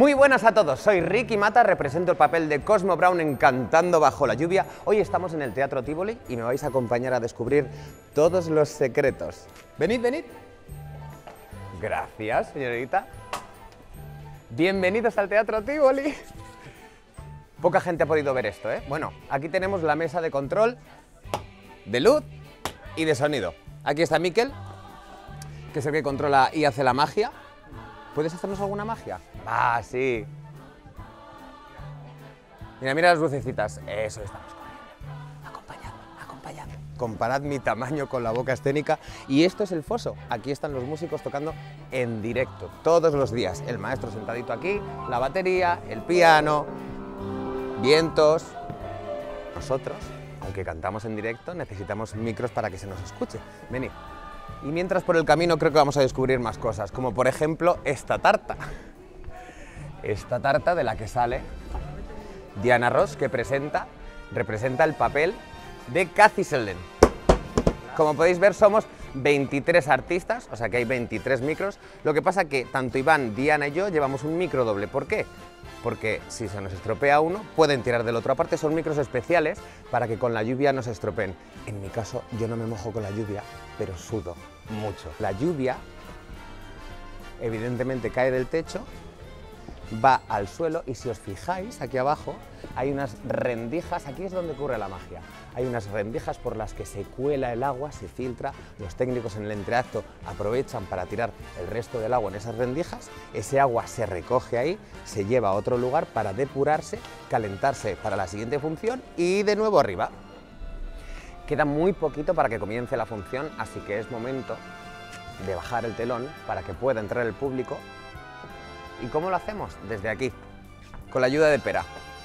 Muy buenas a todos, soy Ricky Mata, represento el papel de Cosmo Brown en Cantando bajo la lluvia. Hoy estamos en el Teatro Tívoli y me vais a acompañar a descubrir todos los secretos. Venid, venid. Gracias, señorita. Bienvenidos al Teatro Tívoli. Poca gente ha podido ver esto, ¿eh? Bueno, aquí tenemos la mesa de control de luz y de sonido. Aquí está Miquel, que es el que controla y hace la magia. ¿Puedes hacernos alguna magia? Ah, sí. Mira, mira las lucecitas. Eso estamos corriendo. Acompañad, acompañad. Comparad mi tamaño con la boca escénica. Y esto es el foso. Aquí están los músicos tocando en directo, todos los días. El maestro sentadito aquí, la batería, el piano, vientos. Nosotros, aunque cantamos en directo, necesitamos micros para que se nos escuche. Venid. Y mientras por el camino creo que vamos a descubrir más cosas, como por ejemplo esta tarta. Esta tarta de la que sale Diana Ross, que representa el papel de Kathy Selden. Como podéis ver, somos 23 artistas, o sea que hay 23 micros. Lo que pasa que tanto Iván, Diana y yo llevamos un micro doble. ¿Por qué? Porque si se nos estropea uno, pueden tirar del otro. Aparte son micros especiales para que con la lluvia no se estropeen. En mi caso, yo no me mojo con la lluvia, pero sudo mucho. La lluvia, evidentemente, cae del techo, va al suelo y si os fijáis, aquí abajo hay unas rendijas, aquí es donde ocurre la magia. Hay unas rendijas por las que se cuela el agua, se filtra, los técnicos en el entreacto aprovechan para tirar el resto del agua en esas rendijas, ese agua se recoge ahí, se lleva a otro lugar para depurarse, calentarse para la siguiente función y de nuevo arriba. Queda muy poquito para que comience la función, así que es momento de bajar el telón para que pueda entrar el público. ¿Y cómo lo hacemos? Desde aquí, con la ayuda de Pera.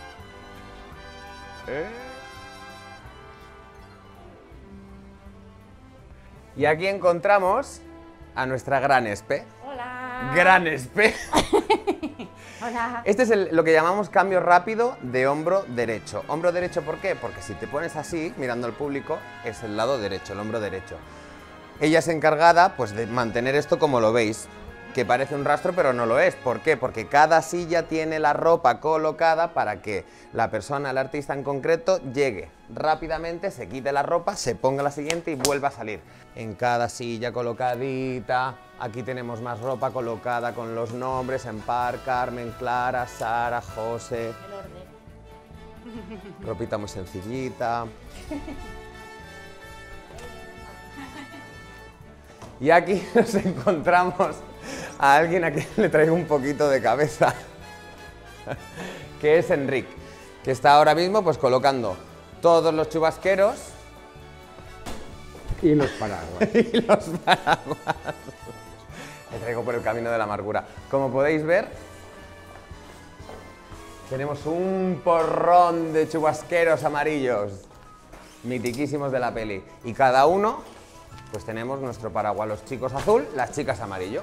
Y aquí encontramos a nuestra gran Espe. Hola. Gran Espe. Hola. Este es lo que llamamos cambio rápido de hombro derecho. Hombro derecho, ¿por qué? Porque si te pones así, mirando al público, es el lado derecho, el hombro derecho. Ella es encargada, pues, de mantener esto como lo veis, que parece un rastro, pero no lo es. ¿Por qué? Porque cada silla tiene la ropa colocada para que la persona, el artista en concreto, llegue rápidamente, se quite la ropa, se ponga la siguiente y vuelva a salir. En cada silla colocadita, aquí tenemos más ropa colocada con los nombres, Empar, Carmen, Clara, Sara, José. El orden. Ropita muy sencillita. Y aquí nos encontramos a alguien a quien le traigo un poquito de cabeza, que es Enric, que está ahora mismo pues colocando todos los chubasqueros y los paraguas. y los paraguas. Le traigo por el camino de la amargura. Como podéis ver, tenemos un porrón de chubasqueros amarillos, mitiquísimos de la peli, y cada uno pues tenemos nuestro paraguas, los chicos azul, las chicas amarillo.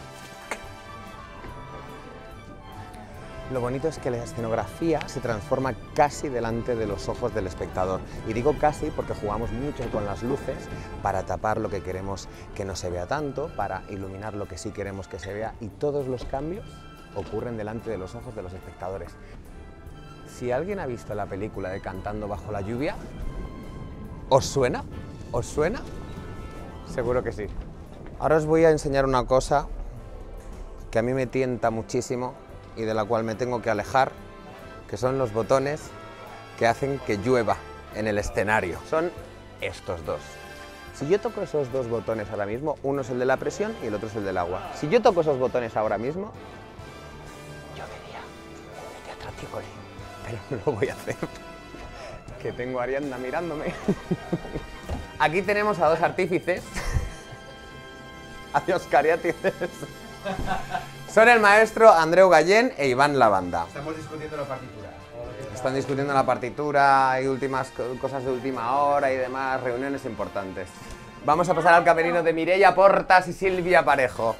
Lo bonito es que la escenografía se transforma casi delante de los ojos del espectador. Y digo casi porque jugamos mucho con las luces para tapar lo que queremos que no se vea tanto, para iluminar lo que sí queremos que se vea, y todos los cambios ocurren delante de los ojos de los espectadores. Si alguien ha visto la película de Cantando bajo la lluvia, ¿os suena? ¿Os suena? Seguro que sí. Ahora os voy a enseñar una cosa que a mí me tienta muchísimo y de la cual me tengo que alejar, que son los botones que hacen que llueva en el escenario. Son estos dos. Si yo toco esos dos botones ahora mismo, uno es el de la presión y el otro es el del agua. Si yo toco esos botones ahora mismo, llovería en el Teatro Tívoli, pero no lo voy a hacer, que tengo a Ariadna mirándome. Aquí tenemos a dos artífices. Adiós, cariátices. Son el maestro Andreu Gallén e Iván Lavanda. Estamos discutiendo la partitura. Están discutiendo la partitura y últimas cosas de última hora y demás, reuniones importantes. Vamos a pasar al camerino de Mireia Portas y Silvia Parejo.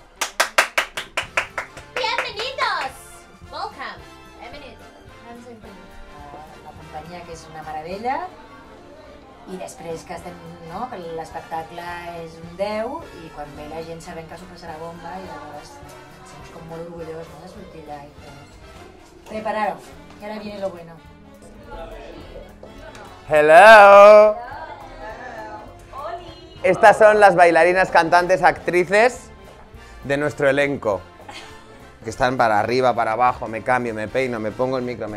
Bienvenidos. Welcome. Bienvenidos. La compañía, que es una maravilla. I després que estem, no?, que l'espectacle és un 10 i quan ve la gent sabem que s'ho passarà bomba i llavors ens sents com molt orgullós, no?, de sortir d'allà i prepararos, que ara viene lo bueno. Hello. Estas son las bailarinas, cantantes, actrices de nuestro elenco. Que están para arriba, para abajo, me cambio, me peino, me pongo el micro,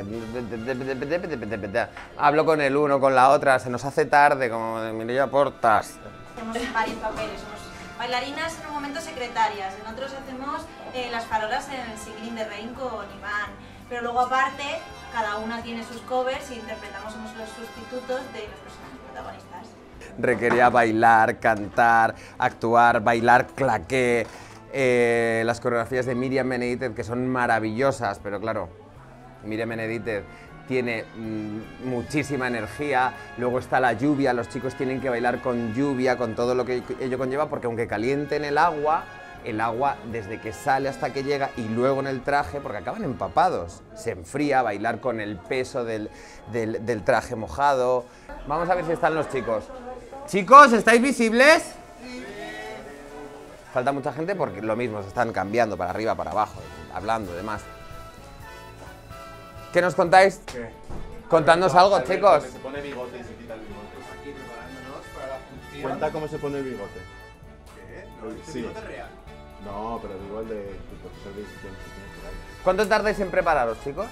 hablo con el uno, con la otra, se nos hace tarde, como de Mireia Portas. Hacemos varios papeles, somos bailarinas en un momento secretarias, en otros hacemos las farolas en el Singing the Rain con Iván, pero luego aparte cada una tiene sus covers y interpretamos, somos los sustitutos de los personajes protagonistas. Requería bailar, cantar, actuar, bailar claqué. Las coreografías de Míriam Benedítez, que son maravillosas, pero claro, Míriam Benedítez tiene muchísima energía, luego está la lluvia, los chicos tienen que bailar con lluvia, con todo lo que ello conlleva, porque aunque calienten el agua desde que sale hasta que llega y luego en el traje, porque acaban empapados, se enfría, bailar con el peso del traje mojado. Vamos a ver si están los chicos. Chicos, ¿estáis visibles? Falta mucha gente porque lo mismo, se están cambiando para arriba, para abajo, hablando, demás. ¿Qué nos contáis? ¿Qué? Contadnos algo, chicos. Se pone bigote y se quita el bigote. Aquí preparándonos para la función. Cuenta cómo se pone el bigote. ¿Qué? No, este Sí. bigote es real. No, pero digo el de tu profesor de edición que tiene por ahí. ¿Cuánto tardáis en prepararos, chicos?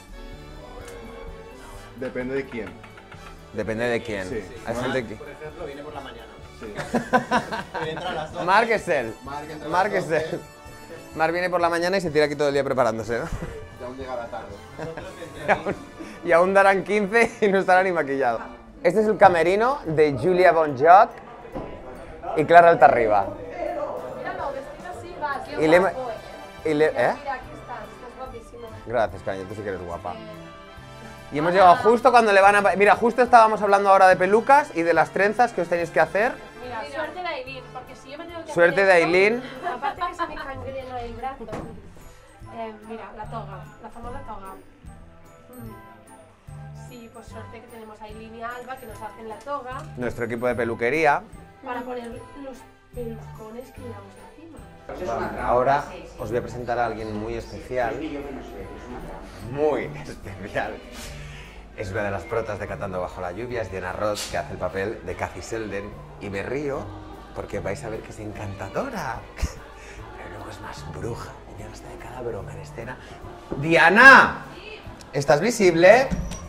Depende de quién. Depende de quién. Sí. Hay gente que... Por ejemplo, viene por la mañana. Sí. Entra a las 12. Marc es él. Marc entra a las Marc es 12. él. Marc viene por la mañana y se tira aquí todo el día preparándose, ¿no? Ya aún llega la tarde. Y aún darán 15 y no estará ni maquillado. Este es el camerino de Julia Bonjoc y Clara Altarriba. Míralo, vestido así, va, qué Y le- guapo, ¿eh? Mira, aquí estás guapísimo. Gracias, cariño, tú sí que eres guapa. Y hemos llegado justo cuando le van a... Mira, justo estábamos hablando ahora de pelucas y de las trenzas que os tenéis que hacer. Mira, suerte de Aileen, porque si yo me tengo que Suerte hacer de esto, Aileen. Aparte que se me cangrena el brazo. Mira, la toga, la famosa toga. Sí, pues suerte que tenemos a Aileen y a Alba que nos hacen la toga Nuestro equipo de peluquería. para poner los pelucones que llevamos encima. Ahora os voy a presentar a alguien muy especial. Muy especial. Es una de las protas de Cantando bajo la lluvia, es Diana Ross, que hace el papel de Cathy Selden. Y me río porque vais a ver que es encantadora. Pero luego es más bruja. Y llega hasta de cada broma en escena. ¡Diana! ¿Estás visible?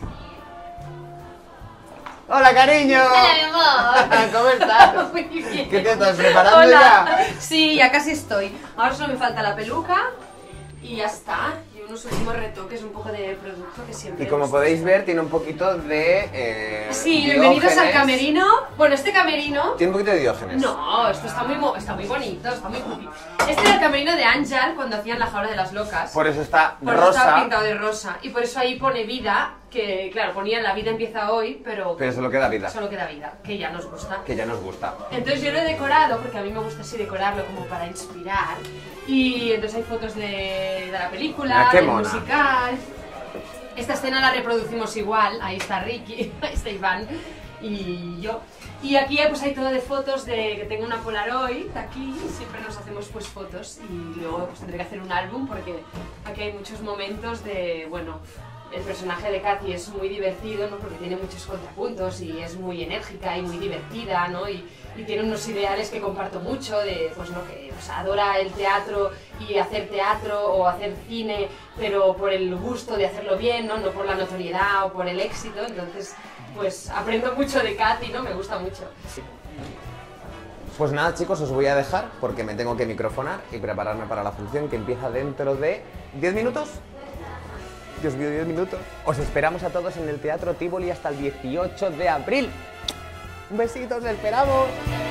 ¡Hola, cariño! Hola, mi amor. ¿Cómo estás? Muy bien. ¿Qué te estás preparando Hola. ya? Sí, ya casi estoy. Ahora solo me falta la peluca y ya está. Y unos últimos retoques, un poco de producto que siempre... Y como podéis ver, tiene un poquito de... Sí, bienvenidos al Diógenes. camerino. Bueno, este camerino... Tiene un poquito de Diógenes. No, esto está muy bonito, está muy cupi. Este era el camerino de Ángel cuando hacían la jaula de las locas. Por eso está Por eso estaba rosa. pintado de rosa. Y por eso ahí pone vida, que claro, ponía la vida empieza hoy, pero Pero solo queda vida, solo queda vida, que ya nos gusta. que ya nos gusta. Entonces yo lo he decorado, porque a mí me gusta así decorarlo como para inspirar. Y entonces hay fotos de la película, Ah, qué del mona. musical. Esta escena la reproducimos igual, ahí está Ricky, ahí está Iván y yo. Y aquí pues hay todo de fotos de que tengo una Polaroid, aquí siempre nos hacemos pues fotos y luego pues tendré que hacer un álbum porque aquí hay muchos momentos de, bueno, el personaje de Cathy es muy divertido, ¿no? Porque tiene muchos contrapuntos y es muy enérgica y muy divertida, ¿no? Y tiene unos ideales que comparto mucho, de, pues, ¿no? Que pues, adora el teatro y hacer teatro o hacer cine, pero por el gusto de hacerlo bien, ¿no? No por la notoriedad o por el éxito, entonces pues aprendo mucho de Cathy, ¿no? Me gusta mucho. Pues nada, chicos, os voy a dejar porque me tengo que microfonar y prepararme para la función que empieza dentro de 10 minutos. Dios mío, 10 minutos. Os esperamos a todos en el Teatro Tívoli hasta el 18 de abril. Un besito, os esperamos.